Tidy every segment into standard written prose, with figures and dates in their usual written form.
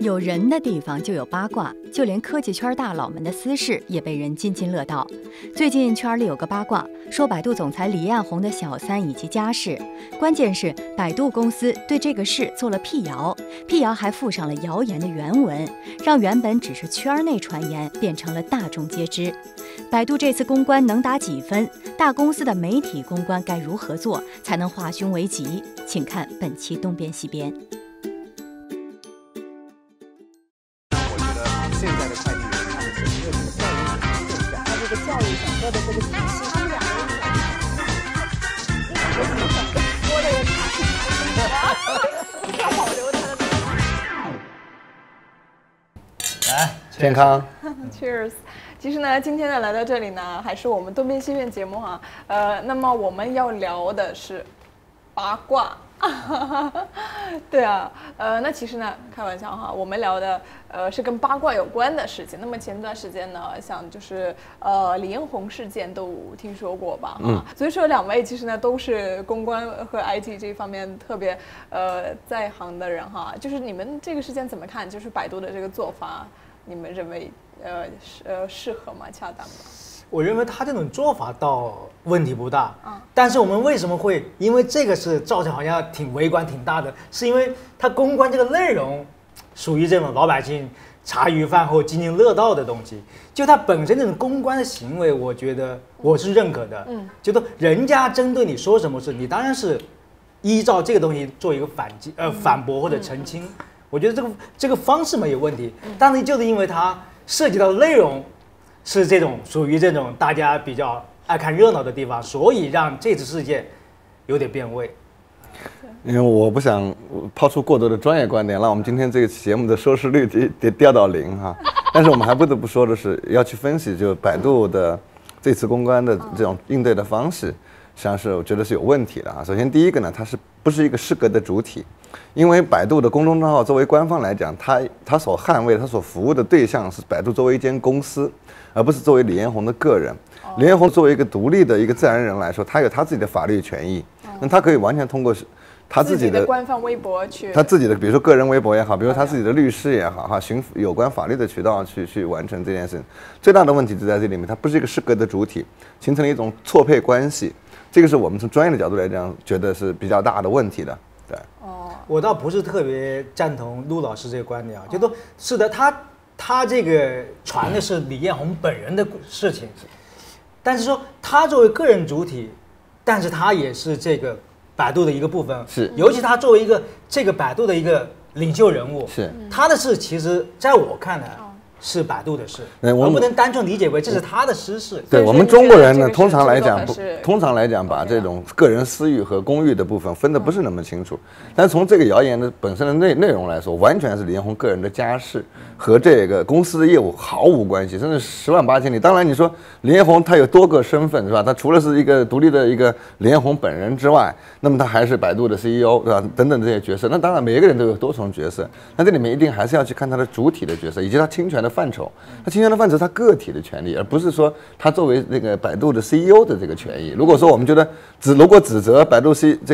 有人的地方就有八卦，就连科技圈大佬们的私事也被人津津乐道。最近圈里有个八卦，说百度总裁李彦宏的小三以及家事，关键是百度公司对这个事做了辟谣，辟谣还附上了谣言的原文，让原本只是圈内传言变成了大众皆知。百度这次公关能打几分？大公司的媒体公关该如何做才能化凶为吉？请看本期东边西边。 现在的快递员，他们整个这个教育体系就是这样，他这个教育整个的这个体系，他们两个人说的也太保留他的来健康 ，Cheers。其实呢，今天呢来到这里呢，还是我们东边西边节目哈。那么我们要聊的是八卦。对啊，那其实呢，开玩笑哈，我们聊的是跟八卦有关的事情。那么前段时间呢，像就是李彦宏事件都听说过吧？所以说两位其实呢都是公关和 IT 这方面特别在行的人哈。就是你们这个事件怎么看？就是百度的这个做法，你们认为适合吗？恰当吗？ 我认为他这种做法倒问题不大，但是我们为什么会因为这个是造成好像挺围观挺大的，是因为他公关这个内容属于这种老百姓茶余饭后津津乐道的东西，就他本身这种公关的行为，我觉得我是认可的，觉得人家针对你说什么事，你当然是依照这个东西做一个反驳或者澄清，我觉得这个方式没有问题，但是就是因为它涉及到的内容。是这种属于这种大家比较爱看热闹的地方，所以让这次事件有点变味。 因为我不想抛出过多的专业观点，让我们今天这个节目的收视率得掉到0哈。但是我们还不得不说的是，要去分析就百度的这次公关的这种应对的方式，实际上是我觉得是有问题的啊。首先第一个呢，它不是一个适格的主体？因为百度的公众账号作为官方来讲，它所捍卫、它所服务的对象是百度作为一间公司，而不是作为李彦宏的个人。李彦宏作为一个独立的一个自然人来说，他有他自己的法律权益，那他可以完全通过他自己的官方微博去， 他自己的比如说个人微博也好，比如说他自己的律师也好，循有关法律的渠道去完成这件事情。最大的问题就在这里面，它不是一个适格的主体，形成了一种错配关系，这个是我们从专业的角度来讲，觉得是比较大的问题的。对， 我倒不是特别赞同陆老师这个观点啊，就说是的，他这个传的是李彦宏本人的事情，但是说他作为个人主体，但是他也是这个百度的一个部分， 是， 尤其他作为一个这个百度的一个领袖人物， 是他的事，其实在我看来。是百度的事，我不能单纯理解为这是他的私事。 对我们中国人呢，通常来讲把这种个人私欲和公欲的部分分得不是那么清楚。但是从这个谣言的本身的内容来说，完全是李彦宏个人的家事，和这个公司的业务毫无关系，甚至10万8千里。当然，你说李彦宏他有多个身份是吧？他除了是一个独立的一个李彦宏本人之外，那么他还是百度的 CEO 对吧？等等这些角色。那当然每一个人都有多重角色，那这里面一定还是要去看他的主体的角色以及他侵权的范畴，他侵权的范畴是他个体的权利，而不是说他作为那个百度的 CEO 的这个权益。如果说我们觉得如果指责百度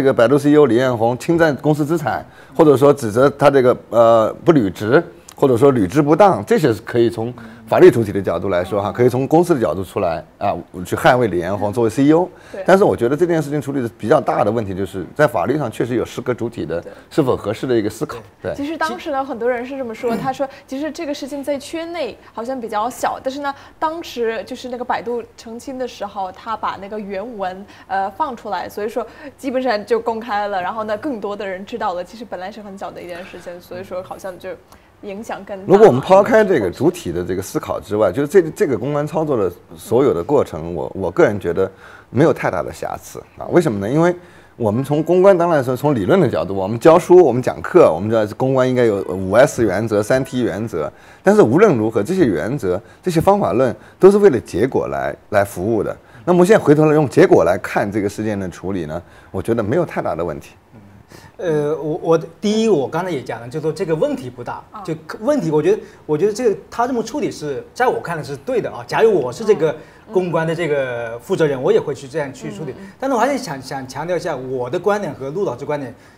CEO 李彦宏侵占公司资产，或者说指责他这个不履职，或者说履职不当，这些是可以从法律主体的角度来说哈，可以从公司的角度出来啊，去捍卫李彦宏作为 CEO。但是我觉得这件事情处理的比较大的问题，就是在法律上确实有适格主体的是否合适的一个思考。对， 其实当时呢，很多人是这么说，他说其实这个事情在圈内好像比较小，但是呢，当时就是那个百度澄清的时候，他把那个原文放出来，所以说基本上就公开了，然后呢，更多的人知道了。其实本来是很小的一件事情，所以说好像就。影响更大。 如果我们抛开这个主体的这个思考之外，就是这个公关操作的所有的过程，我个人觉得没有太大的瑕疵啊。为什么呢？因为我们从公关当然说从理论的角度，我们教书，我们讲课，我们知道公关应该有5S 原则、3T 原则。但是无论如何，这些原则、这些方法论都是为了结果来服务的。那么现在回头来用结果来看这个事件的处理呢，我觉得没有太大的问题。 第一，我刚才也讲了，就是说这个问题不大，就问题，我觉得这个他这么处理是在我看来是对的啊。假如我是这个公关的这个负责人，我也会去这样去处理。但是我还是想强调一下，我的观点和陆老师观点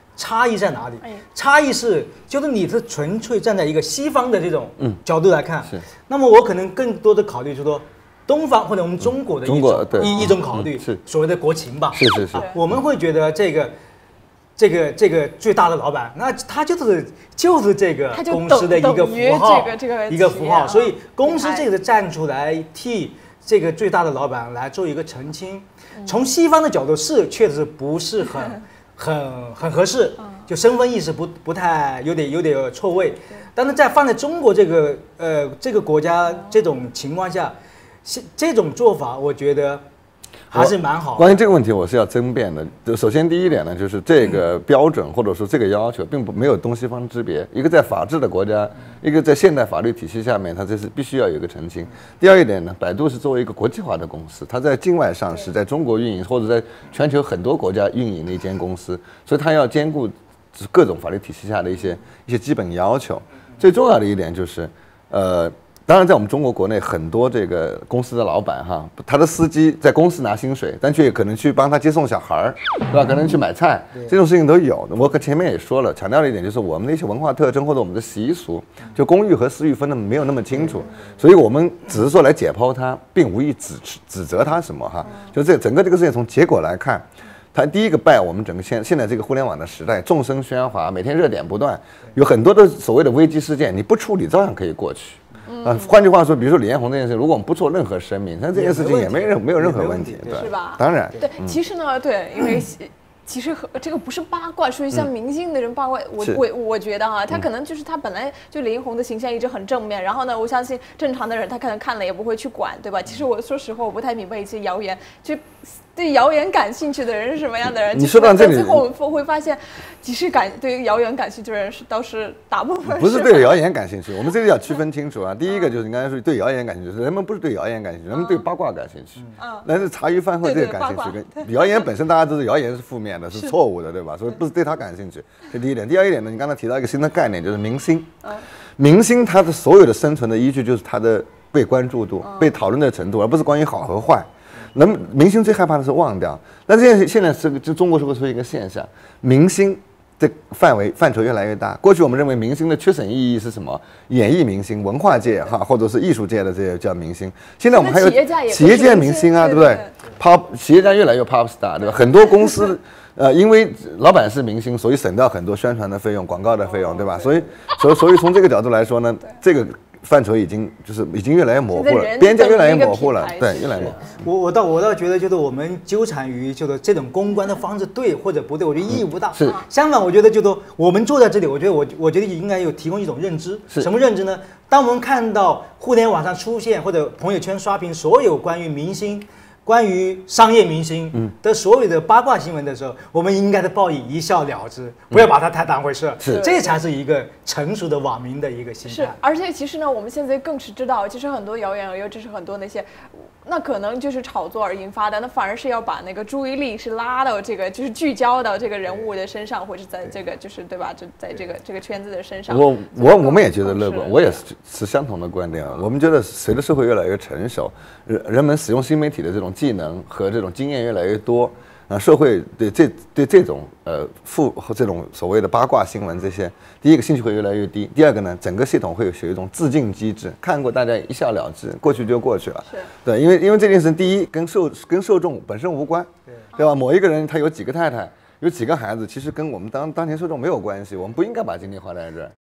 差异在哪里？差异就是你是纯粹站在一个西方的这种角度来看，那么我可能更多的考虑就是说东方或者我们中国的一种考虑， 是所谓的国情吧。 是， 我们会觉得这个最大的老板，那他就是这个公司的一个符号，一个符号，所以公司这个站出来替这个最大的老板来做一个澄清。从西方的角度确实不是很合适，就身份意识不太有点错位。但是在放在中国这个国家这种情况下，这种做法我觉得还是蛮好的。 关于这个问题，我是要争辩的。首先，第一点呢，就是这个标准或者说这个要求，并没有东西方之别。一个在法治的国家，一个在现代法律体系下面，它这是必须要有一个澄清。第二一点呢，百度是作为一个国际化的公司，它在境外上市，在中国运营或者在全球很多国家运营的一间公司，所以它要兼顾各种法律体系下的一些基本要求。最重要的一点就是，当然，在我们中国国内，很多这个公司的老板哈，他的司机在公司拿薪水，但却可能去帮他接送小孩儿，对吧？可能去买菜，这种事情都有。我前面也说了，强调了一点，就是我们的一些文化特征或者我们的习俗，就公寓和私域分得没有那么清楚，所以我们只是说来解剖它，并无意指责它什么哈。就整个这个事情从结果来看，它第一个拜我们整个现在这个互联网的时代，众生喧哗，每天热点不断，有很多的所谓的危机事件，你不处理照样可以过去。换句话说，比如说李彦宏这件事，如果我们不做任何声明，那这件事情也没有任何问题，对， 是吧？ 当然， 对，其实呢，对，因为其实这个不是八卦，属于像明星那种八卦。我觉得哈，他可能就是他本来就李彦宏的形象一直很正面，然后呢，我相信正常的人他可能看了也不会去管，对吧？其实我说实话，我不太明白一些谣言，就对谣言感兴趣的人是什么样的人。 你说到这里， 最后我们会发现，其实对谣言感兴趣的人倒是大部分不是对谣言感兴趣，我们这里要区分清楚啊。第一个就是你刚才说对谣言感兴趣，人们不是对谣言感兴趣，人们对八卦感兴趣。但是茶余饭后这个感兴趣，跟谣言本身大家都是谣言是负面的，是错误的，对吧？所以不是对他感兴趣，这第一点。第二一点呢，你刚才提到一个新的概念，就是明星。明星他的所有的生存的依据就是他的被关注度、被讨论的程度，而不是关于好和坏。明星最害怕的是忘掉，但现在是就中国社会出现一个现象，明星的范畴越来越大。过去我们认为明星的缺省意义是什么？演艺明星、文化界哈，或者是艺术界的这些叫明星。现在我们还有企业界明星啊，对不对企业家越来越 pop star， 对吧？很多公司因为老板是明星，所以省掉很多宣传的费用、广告的费用，对吧？所以从这个角度来说呢，这个范畴已经越来越模糊了，边界越来越模糊了，对，越来越模糊。 我倒觉得，就是我们纠缠于就是这种公关的方式对或者不对，我觉得意义不大。 是， 相反，我觉得就是我们坐在这里，我觉得应该有提供一种认知。什么认知呢？当我们看到互联网上出现或者朋友圈刷屏所有关于明星、关于商业明星的所有的八卦新闻的时候，我们应该是报以一笑了之，不要把它太当回事。这才是一个成熟的网民的一个心态。 是，而且其实呢，我们现在更是知道，其实很多谣言，尤其是很多那些，那可能就是炒作而引发的，那反而是要把那个注意力是拉到这个，就是聚焦到这个人物的身上，或者在这个就是对吧？就在这个圈子的身上。 我们也觉得乐观，我也是相同的观点。我们觉得随着社会越来越成熟，人们使用新媒体的这种技能和这种经验越来越多，社会对这种这种所谓的八卦新闻这些，第一个兴趣会越来越低，第二个呢，整个系统会有一种自净机制，看过大家一笑了之，过去就过去了。对，因为这件事第一跟受众本身无关，对吧？某一个人他有几个太太，有几个孩子，其实跟我们当前受众没有关系，我们不应该把精力花在这儿。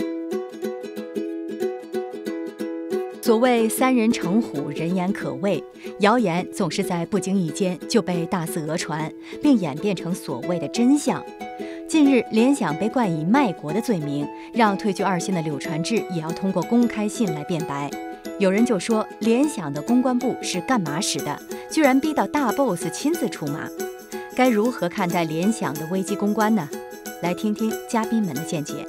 所谓三人成虎，人言可畏，谣言总是在不经意间就被大肆讹传，并演变成所谓的真相。近日，联想被冠以卖国的罪名，让退居2线的柳传志也要通过公开信来辩白。有人就说，联想的公关部是干嘛使的，居然逼到大 boss 亲自出马。该如何看待联想的危机公关呢？来听听嘉宾们的见解。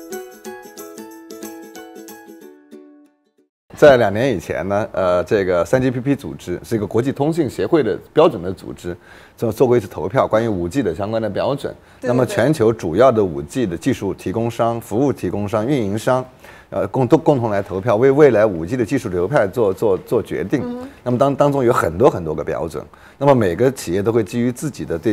在2年以前呢，这个3GPP 组织是一个国际通信协会的标准的组织，做过一次投票，关于5G 的相关的标准。那么全球主要的5G 的技术提供商、服务提供商、运营商，共同来投票，为未来5G 的技术流派做决定。那么当中有很多个标准，那么每个企业都会基于自己的对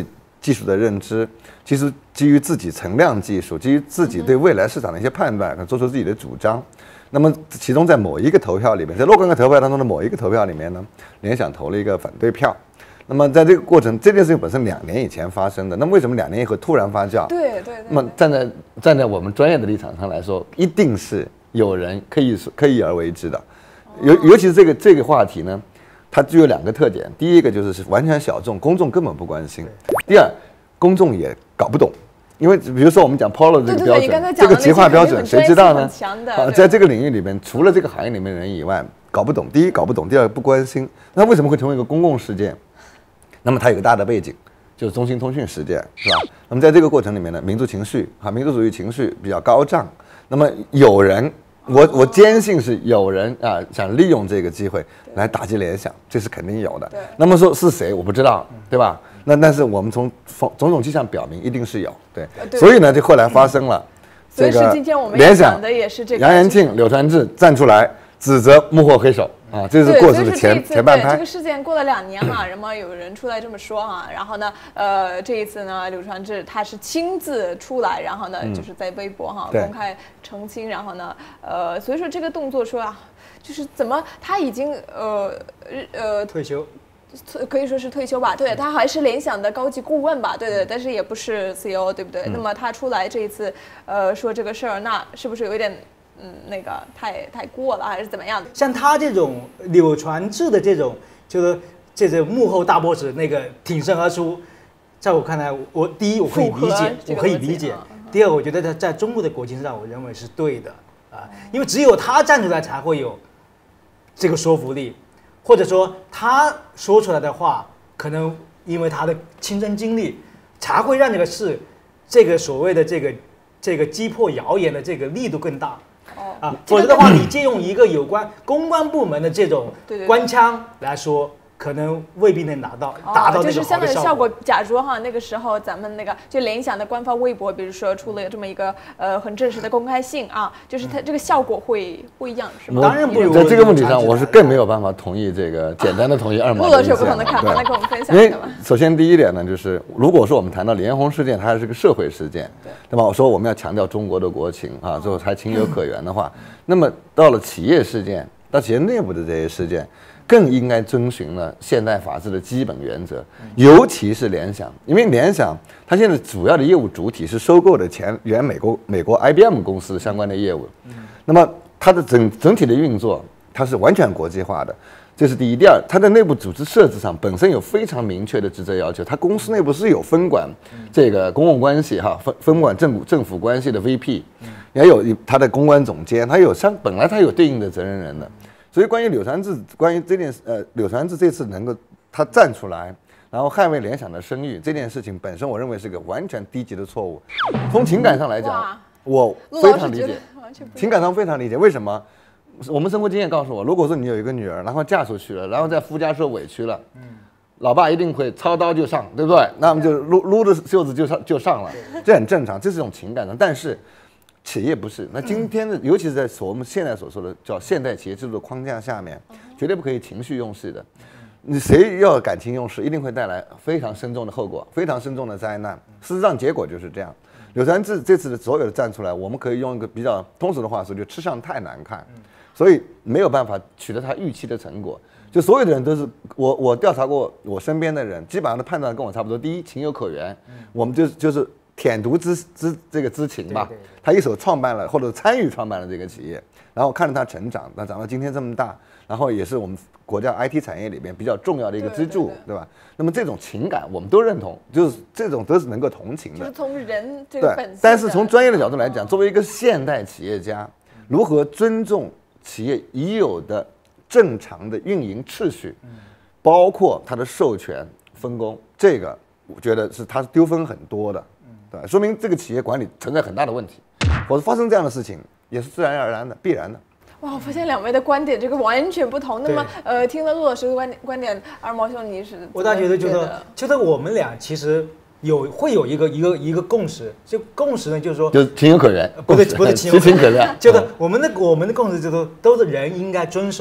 技术的认知，其实基于自己乘量技术，基于自己对未来市场的一些判断，做出自己的主张。那么其中在某一个投票里面，在若干个投票当中的某一个投票里面呢，联想投了一个反对票。那么在这个过程，这件事情本身2年以前发生的，那么为什么2年以后突然发酵？ 对。 那么站在我们专业的立场上来说，一定是有人刻意而为之的。尤其是这个话题呢，它具有2个特点。第一个就是完全小众，公众根本不关心；第二，公众也搞不懂。因为比如说我们讲 Polo 这个标准，这个极化标准谁知道呢？在这个领域里面，除了这个行业里面的人以外，搞不懂。第一搞不懂，第二不关心。那为什么会成为一个公共事件？那么它有个大的背景，就是中兴通讯事件，是吧？那么在这个过程里面呢，民族主义情绪比较高涨。那么有人，我坚信是有人想利用这个机会来打击联想，这是肯定有的。那么说是谁，我不知道，对吧？但是我们从种种迹象表明，一定是有。对，所以呢，就后来发生了这个联想的也是这个杨元庆、柳传志站出来指责幕后黑手。这是过去的前半拍。 这个事件过了2年哈，那么有人出来这么说哈，然后呢，这一次呢，柳传志他是亲自出来，然后呢，就是在微博哈公开澄清，然后呢，所以说这个动作说就是怎么他已经退休。 可以说是退休吧，对，他还是联想的高级顾问吧，对，但是也不是 CEO， 对不对？那么他出来这一次，说这个事儿，那是不是有一点？那个太过了，还是怎么样的？ 像他这种柳传志的这种，就是这个幕后大 boss 那个挺身而出，在我看来，第一我可以理解，第二我觉得他在中国的国情上，我认为是对的因为只有他站出来才会有这个说服力，或者说他说出来的话，可能因为他的亲身经历，才会让这个事，这个所谓的这个击破谣言的这个力度更大。否则的话，你借用一个有关公关部门的这种官腔来说，可能未必能达到就是相对的效果。假如那个时候咱们那个就联想的官方微博，比如说出了这么一个很正式的公开信就是它这个效果会不一样，是吗？ 当然不。 在这个问题上，我是更没有办法同意这个简单的同意二毛。 陆老师有不同的看法，来跟我们分享一下吧。 首先第一点呢，就是如果说我们谈到李彦宏事件，它还是个社会事件，对吧？我说我们要强调中国的国情最后才情有可原的话，那么到了企业事件，到企业内部的这些事件，更应该遵循了现代法治的基本原则，尤其是联想，因为联想它现在主要的业务主体是收购的原美国 IBM 公司相关的业务，那么它的整体的运作，它是完全国际化的，这是第一。第二，它的内部组织设置上本身有非常明确的职责要求，它公司内部是有分管这个公共关系分管政府关系的 VP，也有它的公关总监，本来它有对应的责任人的。所以关于柳传志这件柳传志这次能够他站出来，然后捍卫联想的声誉这件事情本身，我认为是个完全低级的错误。从情感上来讲，我非常理解，情感上非常理解。为什么？我们生活经验告诉我，如果说你有一个女儿，然后嫁出去了，然后在夫家受委屈了，老爸一定会操刀就上，对不对？那么就撸着袖子就上了，这很正常，这是一种情感上，但是。企业不是，那今天的，尤其是在我们现在所说的叫现代企业制度的框架下面，绝对不可以情绪用事的。你谁要感情用事，一定会带来非常深重的后果，非常深重的灾难。事实上，结果就是这样。柳传志这次的所有的站出来，我们可以用一个比较通俗的话说，就吃相太难看，所以没有办法取得他预期的成果。就所有的人都是我调查过我身边的人，基本上的判断跟我差不多。第一，情有可原，我们就是舔犊这个知情吧，他一手创办了或者参与创办了这个企业，然后看着他成长，那长到今天这么大，然后也是我们国家 IT 产业里边比较重要的一个支柱，对吧？那么这种情感我们都认同，就是这种都是能够同情的。 就是从人这个本性。 但是从专业的角度来讲，作为一个现代企业家，如何尊重企业已有的正常的运营秩序，包括它的授权分工，这个我觉得它是丢分很多的。说明这个企业管理存在很大的问题，或者发生这样的事情也是自然而然的、必然的。 哇，我发现两位的观点这个完全不同。那么听了陆老师的观点，二毛兄你是？ 我倒觉得我们俩其实会有一个共识，就共识呢，就是说就是情有可原， 不是情有可原， 就是我们的共识就都是人应该遵守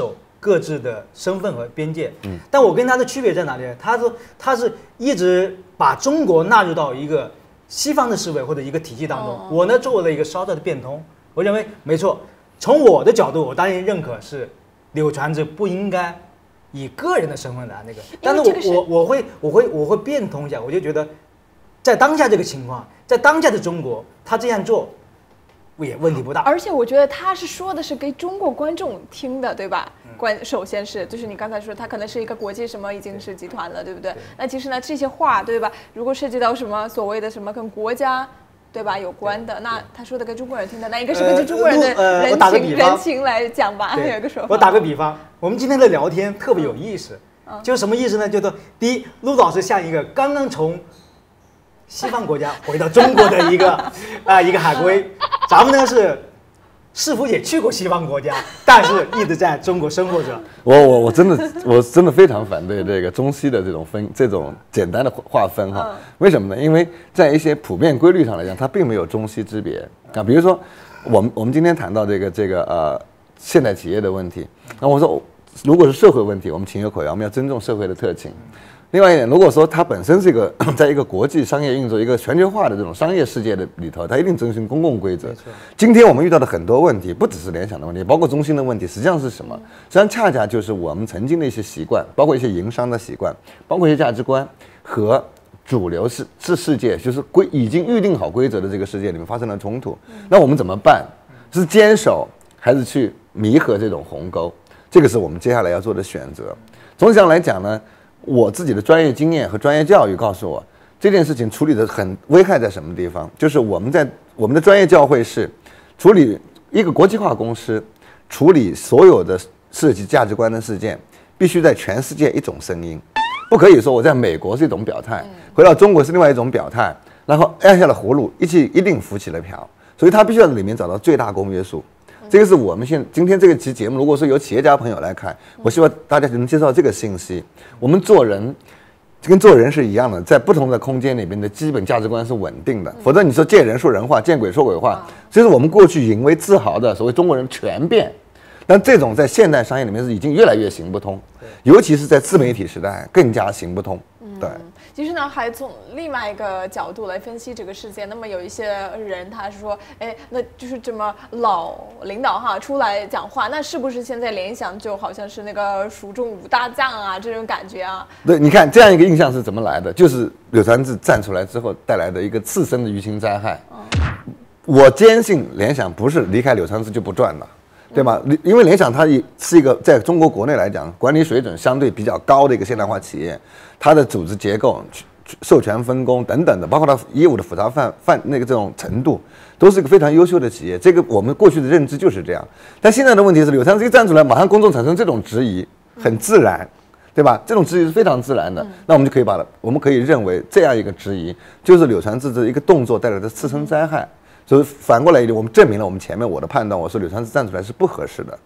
各自的身份和边界。但我跟他的区别在哪里呢？他是一直把中国纳入到一个西方的思维或者一个体系当中。我呢做了一个稍稍的变通，我认为没错。从我的角度，我当然认可是柳传志不应该以个人的身份来那个，但是我会变通一下，我就觉得在当下这个情况，在当下的中国，他这样做。也问题不大， 而且我觉得他是说的是给中国观众听的，对吧？首先是就是你刚才说他可能是一个国际什么已经是集团了，对不对？那其实呢这些话，对吧？如果涉及到什么所谓的什么跟国家，对吧有关的，那他说的跟中国人听的，那应该是根据中国人的人情来讲吧？有一个说法。 我打个比方，我们今天的聊天特别有意思，就是什么意思呢？就是第一，陆老师像一个刚刚从西方国家回到中国的一个海归，咱们呢似乎也去过西方国家，但是一直在中国生活着。 我真的非常反对这个中西的这种简单的划分哈。为什么呢？因为在一些普遍规律上来讲，它并没有中西之别啊。比如说，我们今天谈到这个现代企业的问题，那我说如果是社会问题，我们情有可原，我们要尊重社会的特情。另外一点，如果说它本身是在一个国际商业运作、一个全球化的这种商业世界的里头，它一定遵循公共规则。今天我们遇到的很多问题，不只是联想的问题，包括中兴的问题，实际上是什么？实际上恰恰就是我们曾经的一些习惯，包括一些营商的习惯，包括一些价值观和主流世界，就是已经预定好规则的这个世界里面发生了冲突。那我们怎么办？是坚守还是去弥合这种鸿沟？这个是我们接下来要做的选择。总体上来讲呢，我自己的专业经验和专业教育告诉我，这件事情处理的很危害在什么地方？就是我们的专业教会是处理一个国际化公司，处理所有的涉及价值观的事件，必须在全世界一种声音，不可以说我在美国是一种表态，回到中国是另外一种表态，然后按下了葫芦，一定浮起了瓢，所以他必须要在里面找到最大公约数。这个是我们今天这个期节目，如果说有企业家朋友来看，我希望大家能接受这个信息。我们做人跟做人是一样的，在不同的空间里面的基本价值观是稳定的，否则你说见人说人话，见鬼说鬼话，这是我们过去引为自豪的所谓中国人全变。但这种在现代商业里面是已经越来越行不通，尤其是在自媒体时代更加行不通。对。 其实呢，还从另外一个角度来分析这个事件。那么有一些人他是说，那就是这么老领导哈出来讲话，那是不是现在联想就好像是那个蜀中无大将啊这种感觉啊？ 对，你看这样一个印象是怎么来的？就是柳传志站出来之后带来的一个次生的舆情灾害。我坚信联想不是离开柳传志就不赚了。对吗？因为联想它是一个在中国国内来讲管理水准相对比较高的一个现代化企业，它的组织结构、授权分工等等的，包括它业务的复杂这种程度，都是一个非常优秀的企业。这个我们过去的认知就是这样。但现在的问题是，柳传志一站出来，马上公众产生这种质疑，很自然，对吧？这种质疑是非常自然的。那我们可以认为这样一个质疑，就是柳传志的一个动作带来的次生灾害。所以反过来一点，我们证明了我们前面我的判断，我说柳传志站出来是不合适的。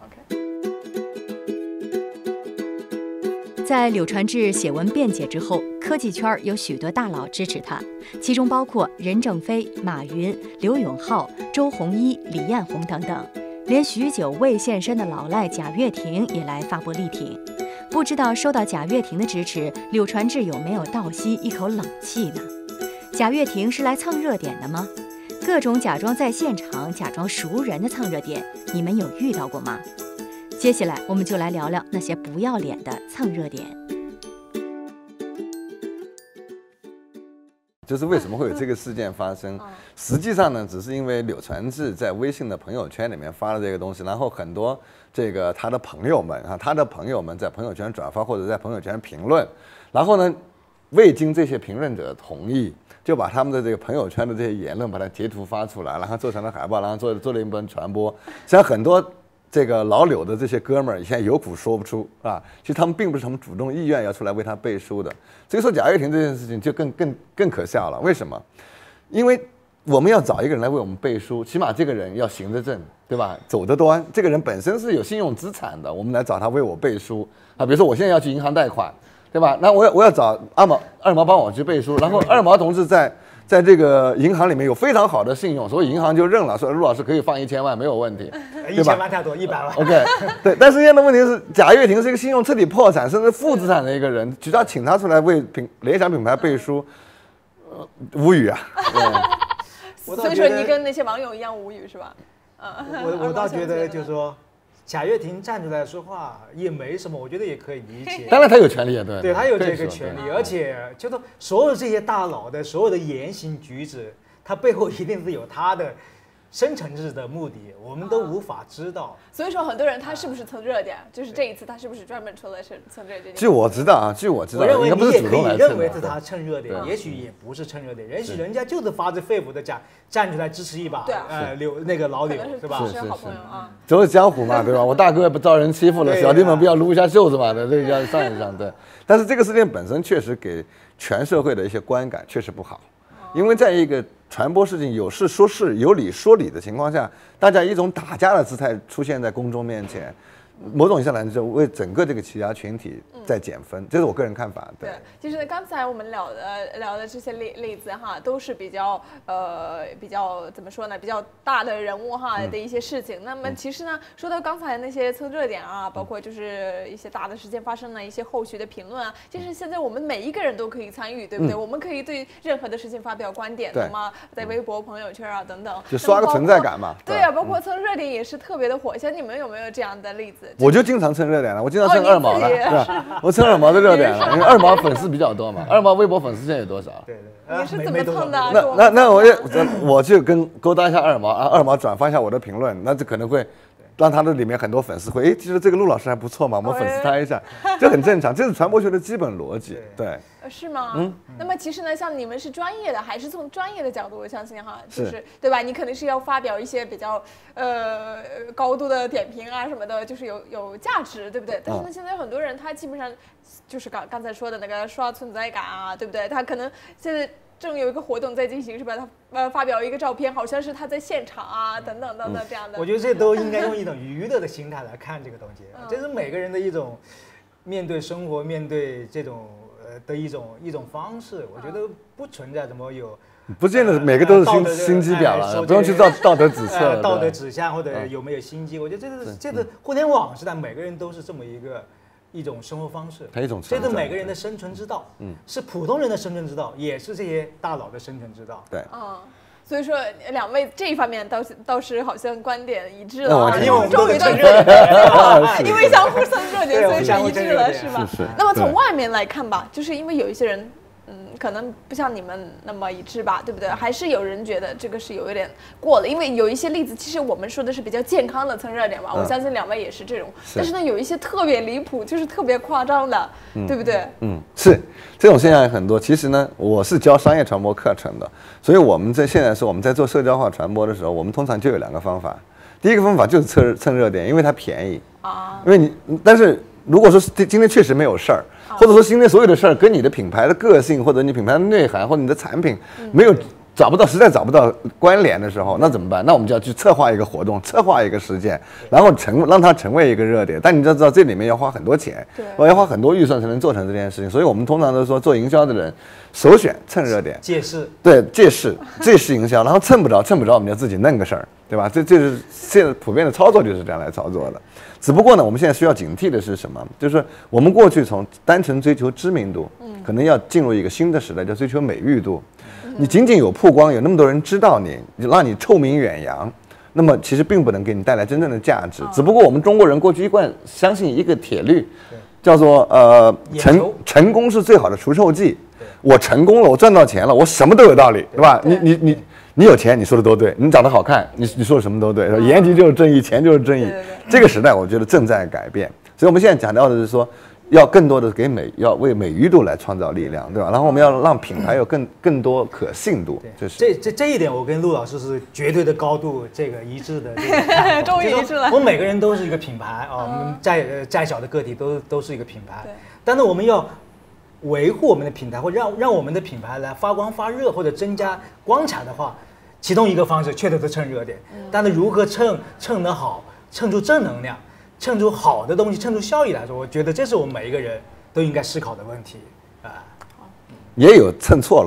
在柳传志写文辩解之后，科技圈有许多大佬支持他，其中包括任正非、马云、刘永浩、周鸿祎、李彦宏等等，连许久未现身的老赖贾跃亭也来发波力挺。不知道收到贾跃亭的支持，柳传志有没有倒吸一口冷气呢？贾跃亭是来蹭热点的吗？各种假装在现场、假装熟人的蹭热点，你们有遇到过吗？接下来我们就来聊聊那些不要脸的蹭热点。 就是为什么会有这个事件发生？实际上呢，只是因为柳传志在微信的朋友圈里面发了这个东西，然后很多他的朋友们在朋友圈转发或者在朋友圈评论，然后呢，未经这些评论者同意，就把他们的这个朋友圈的这些言论把它截图发出来，然后做成了海报，然后做了一本传播。实际上很多这个老柳的这些哥们儿现在有苦说不出啊，其实他们并不是他们主动意愿要出来为他背书的。所以说贾跃亭这件事情就更可笑了。为什么？因为我们要找一个人来为我们背书，起码这个人要行得正，对吧？走得端，这个人本身是有信用资产的，我们来找他为我背书啊。比如说我现在要去银行贷款，对吧？那我要找二毛帮我去背书，然后二毛同志在在这个银行里面有非常好的信用，所以银行就认了，说陆老师可以放1000万没有问题，对吧？ 1000万太多，100万。 OK， 对。但是现在的问题是，贾跃亭是一个信用彻底破产甚至负资产的一个人，只要请他出来为联想品牌背书，无语啊。 所以说你跟那些网友一样无语是吧？ 我倒觉得就是说，贾跃亭站出来说话也没什么，我觉得也可以理解。 当然他有权利啊，对， 对他有这个权利，而且就说所有这些大佬的所有的言行举止，他背后一定是有他的深层次的目的，我们都无法知道。 所以说很多人他是不是蹭热点，就是这一次他是不是专门出来蹭热点？ 据我知道， 我认为你也可以认为是他蹭热点，也许也不是蹭热点，也许人家就是发自肺腑的站出来支持一把，那个老柳是吧？ 是好朋友啊， 走江湖嘛，对吧？我大哥也不招人欺负了，小弟们不要撸一下袖子嘛，对，这要上一上，对。但是这个事件本身确实给全社会的一些观感确实不好，因为在一个传播事情有事说事、有理说理的情况下，大家以一种打架的姿态出现在公众面前，某种意义上来说，为整个这个企业群体在减分，这是我个人看法。 对，其实刚才我们聊的这些例子哈，都是比较怎么说呢，比较大的人物哈的一些事情。那么其实呢，说到刚才那些蹭热点啊，包括就是一些大的事件发生了一些后续的评论啊，其实现在我们每一个人都可以参与，对不对？我们可以对任何的事情发表观点，那么在微博、朋友圈啊等等， 就刷个存在感嘛。 对啊，包括蹭热点也是特别的火。像你们有没有这样的例子？ 我就经常蹭热点了，我经常蹭二毛了，对吧？我蹭二毛的热点了，因为二毛粉丝比较多嘛。二毛微博粉丝现在有多少？ 对， 你是怎么蹭的？ 那我就勾搭一下二毛啊，二毛转发一下我的评论，那就可能会让他的里面很多粉丝会，其实这个陆老师还不错嘛，我们粉丝他一下，这很正常，这是传播学的基本逻辑，对。 是吗？那么其实呢，像你们是专业的，还是从专业的角度，我相信哈，就是对吧？你肯定是要发表一些比较高度的点评啊什么的，就是有价值，对不对？但是呢，现在很多人他基本上就是刚才说的那个刷存在感啊，对不对？他可能现在正有一个活动在进行，是吧？他发表一个照片，好像是他在现场啊，等等这样的。 我觉得这都应该用一种娱乐的心态来看这个东西，这是每个人的一种面对生活、面对这种的一种方式。我觉得不存在什么有。 不见得每个都是心机婊了，不用去道德指测、 道德指向或者有没有心机。我觉得这个互联网时代，每个人都是这么一种生活方式，这是每个人的生存之道，是普通人的生存之道，也是这些大佬的生存之道。 对， 所以说两位这一方面倒是好像观点一致了， 因为我们都蹭热点， 因为相互蹭热点，所以是一致了，是吧？ 是。 那么从外面来看吧，就是因为有一些人。可能不像你们那么一致吧，对不对？还是有人觉得这个是有一点过了，因为有一些例子，其实我们说的是比较健康的蹭热点嘛，我相信两位也是这种。但是呢，有一些特别离谱，就是特别夸张的，对不对？ 是这种现象也很多。其实呢，我是教商业传播课程的，所以我们现在是我们在做社交化传播的时候，我们通常就有2个方法。第一个方法就是蹭热点，因为它便宜啊，因为但是如果说今天确实没有事儿。或者说今天所有的事儿跟你的品牌的个性或者你品牌的内涵或者你的产品没有实在找不到关联的时候，那怎么办？那我们就要去策划一个活动，策划一个事件，然后让它成为一个热点。但你要知道这里面要花很多钱，要花很多预算才能做成这件事情。所以我们通常都说做营销的人首选蹭热点， 借势， 对，借势营销，然后蹭不着我们就自己弄个事儿，对吧？这是现在普遍的操作就是这样来操作的。只不过呢，我们现在需要警惕的是什么？就是我们过去从单纯追求知名度，可能要进入一个新的时代，叫追求美誉度。你仅仅有曝光，有那么多人知道你，让你臭名远扬，那么其实并不能给你带来真正的价值。只不过我们中国人过去一贯相信一个铁律，叫做成功是最好的除臭剂。我成功了，我赚到钱了，我什么都有道理，对吧？你有钱，你说的都对；你长得好看，你说的什么都对。颜值就是正义，钱就是正义。这个时代我觉得正在改变，所以我们现在讲到的是说，要更多的要为美誉度来创造力量，对吧？然后我们要让品牌有更多可信度。 这一点，我跟陆老师是绝对的高度一致的。 终于一致了。 我们每个人都是一个品牌啊，我们再小的个体都是一个品牌，但是我们要维护我们的品牌，或让我们的品牌来发光发热或者增加光彩的话，其中一个方式确实是蹭热点。但是如何蹭得好，蹭出正能量，蹭出好的东西，蹭出效益来说，我觉得这是我们每一个人都应该思考的问题啊。 也有蹭错了的，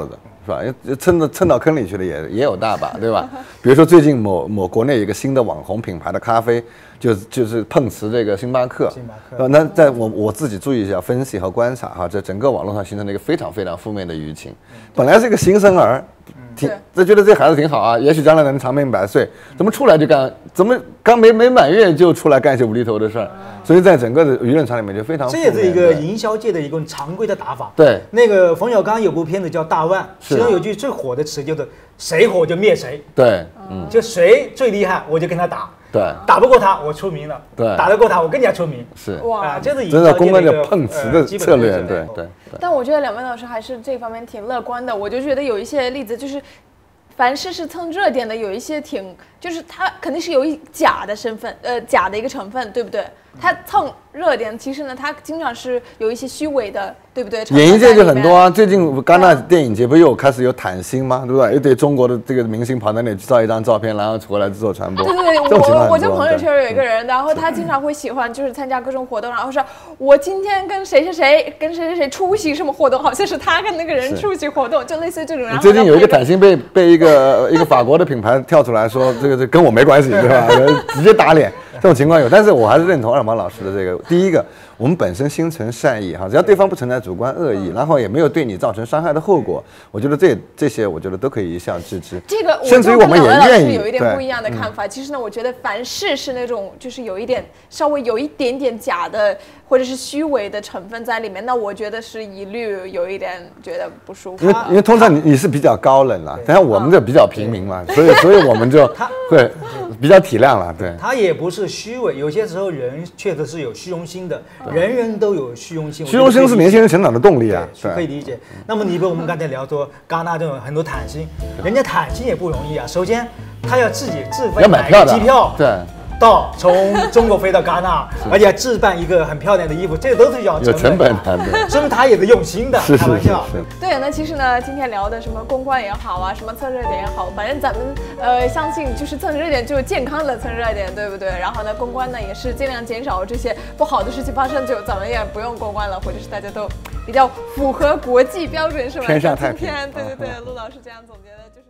是吧？蹭到坑里去的也有大把，对吧？比如说最近某国内有一个新的网红品牌的咖啡，就是碰瓷这个星巴克。那在我自己注意一下分析和观察哈，这整个网络上形成了一个非常非常负面的舆情。本来是一个新生儿，就觉得这孩子挺好啊，也许将来能长命百岁，怎么出来就怎么刚没满月就出来干一些无厘头的事儿？所以在整个的舆论场里面就非常负面。 这也是一个营销界的一个常规的打法。 对， 那个冯小刚有部片子叫《大腕》，其中有句最火的词就是“谁火就灭谁”。 对， 就谁最厉害我就跟他打。 对， 打不过他我出名了。对，打得过他我更加出名。 是哇，这是真的公关的碰瓷的策略。对。 但我觉得两位老师还是这方面挺乐观的。我就觉得有一些例子就是。凡事是蹭热点的，有一些就是他肯定是有假的身份，假的一个成分，对不对？他蹭热点，其实呢，他经常是有一些虚伪的，对不对？ 演艺界就很多啊，最近戛纳电影节不又开始有谈星吗？对不对？一堆中国的这个明星跑到那里照一张照片，然后回来做传播。 对，我就朋友圈有一个人，然后他经常会喜欢就是参加各种活动，然后说我今天跟谁出席什么活动，好像是他跟那个人出席活动，就类似于这种。 最近有一个谈星被一个法国的品牌跳出来说这跟我没关系，对吧？直接打脸，这种情况有，但是我还是认同二毛老师的这个，第一个，我们本身心存善意哈，只要对方不存在主观恶意，然后也没有对你造成伤害的后果，我觉得这些我觉得都可以一笑置之。 这个甚至于我们也愿意有一点不一样的看法。其实呢，我觉得凡事是那种就是稍微有一点点假的或者是虚伪的成分在里面，那我觉得是一律有一点觉得不舒服。 因为通常你是比较高冷啦，但是我们这比较平民嘛，所以我们就会比较体谅了。对， 他也不是虚伪，有些时候人确实是有虚荣心的，人都有虚荣心。 虚荣心是年轻人成长的动力啊， 可以理解。那么你比如我们刚才聊说戛纳这种很多谈星，人家谈星也不容易啊。首先他要自己自费买个机票， 对。 从中国飞到戛纳，而且还置办一个很漂亮的衣服，这都是要成本的， 说明他也是用心的。开玩笑。 对，那其实呢，今天聊的什么公关也好啊，什么蹭热点也好，反正咱们相信就是蹭热点就健康的蹭热点，对不对？然后呢，公关呢也是尽量减少这些不好的事情发生，就咱们也不用公关了，或者是大家都比较符合国际标准，是吧？ 偏向太平。 对，陆老师这样总结的就。